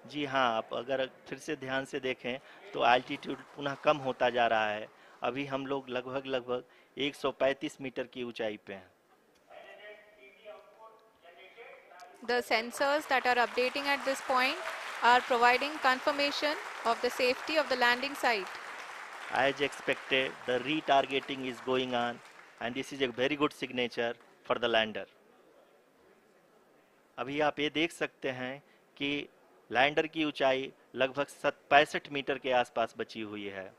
जी हाँ, आप अगर फिर से ध्यान से देखें तो एल्टीट्यूड पुनः कम होता जा रहा है। अभी हम लोग लगभग लगभग 135 मीटर की ऊंचाई पे हैं। The sensors that are updating at this point are providing confirmation of the safety of the landing site. As expected, the retargeting is going on, and this is a very good signature for the lander. अभी आप ये देख सकते हैं कि lander की ऊंचाई लगभग 65 मीटर के आसपास बची हुई है।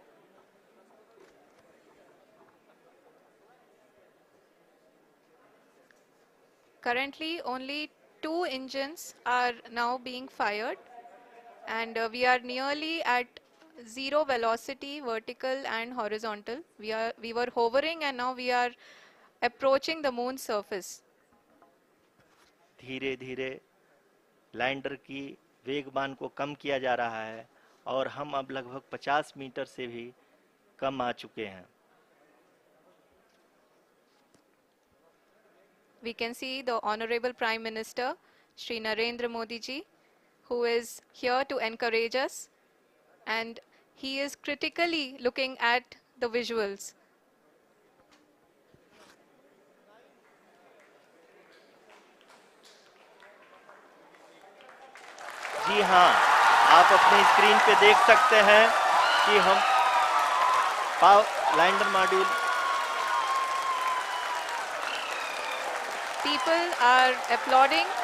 Currently, only two engines are now being fired, and we are nearly at zero velocity, vertical and horizontal. We were hovering, and now we are approaching the moon's surface. धीरे धीरे लैंडर की वेगमान को कम किया जा रहा है और हम अब लगभग 50 मीटर से भी कम आ चुके हैं। We can see the Honorable Prime Minister, Shri Narendra Modi ji, who is here to encourage us, and he is critically looking at the visuals. जी हाँ, आप अपने स्क्रीन पे देख सकते हैं कि हम lander module People are applauding